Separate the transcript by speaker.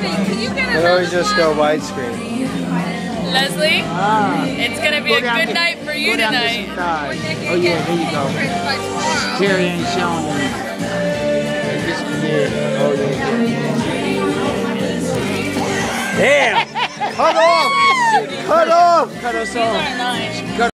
Speaker 1: can you get
Speaker 2: They always just go widescreen.
Speaker 3: Leslie, it's gonna be a good night for you tonight.
Speaker 4: Oh yeah, there you go. Terry ain't showing them.
Speaker 2: Oh yeah. Damn! Cut off! Cut off! Cut us off.
Speaker 3: These are nice.